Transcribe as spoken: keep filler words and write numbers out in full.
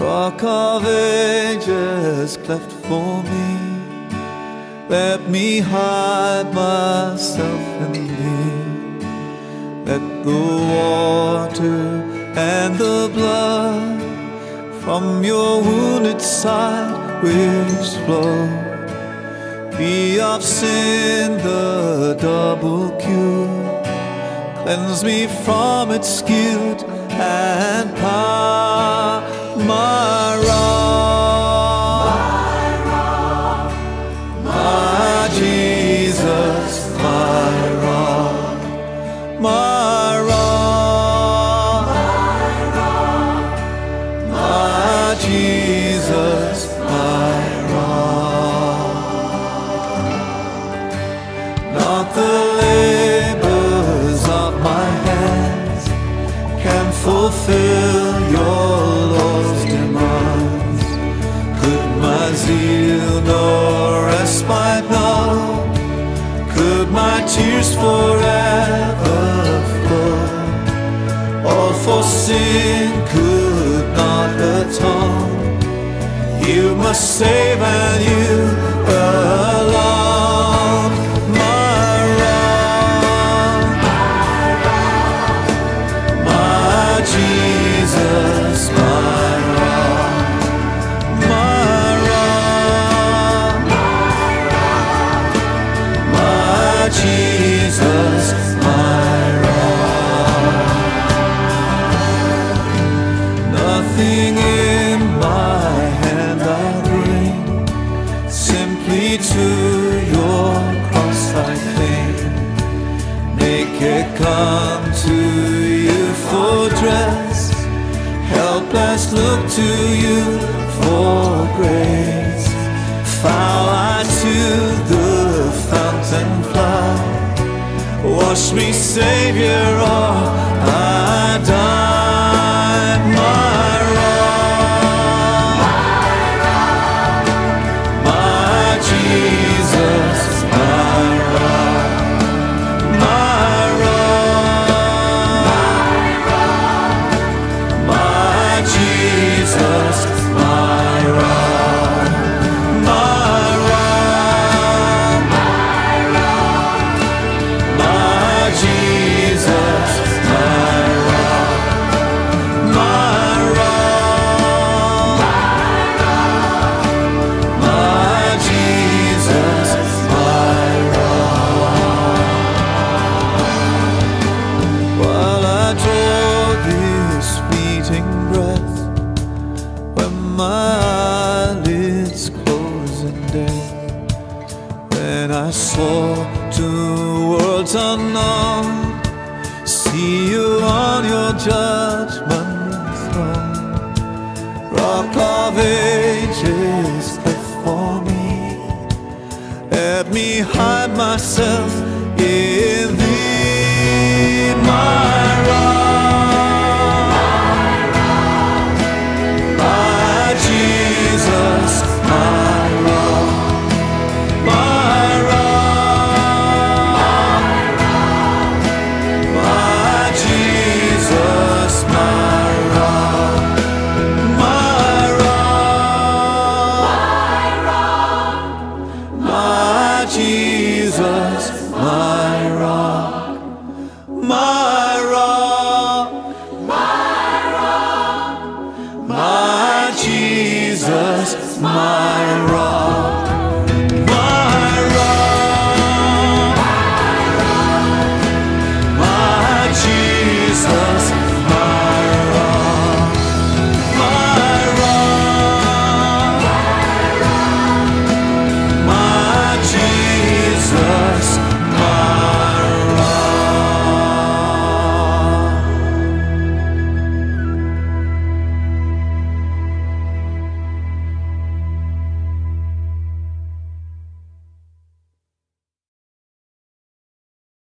Rock of ages cleft for me, let me hide myself in thee. Let the water and the blood from your wounded side which flow be of sin the double cure. Cleanse me from its guilt and power. My rock, my rock, my Jesus, my rock, my rock, my rock, my Jesus, my rock. Not the labors of my hands can fulfill your Lord's demands. Could my zeal no respite know? Could my tears forever flow? All for sin could not atone. You must save and you alone. My rock, my Jesus, my rock, my rock, my Jesus, my rock. Nothing in my hand I bring, simply to your cross I cling. Make it come to you for dress, helpless look to you for grace. Foul I to the fountain fly, wash me, Savior, or I die. My rock, my Jesus, my rock, my rock, my Jesus, my rock, my rock, my Jesus, my rock, my rock, my Jesus, my rock. While I draw this fleeting breath, when my eyelids close in death, when I soar to worlds unknown, see you on your judgment throne. Rock of ages left for me, let me hide myself in thee. My rock, my Jesus, my rock, my rock, my Jesus, my rock, my rock, my Jesus, my rock, my rock, my Jesus, my rock.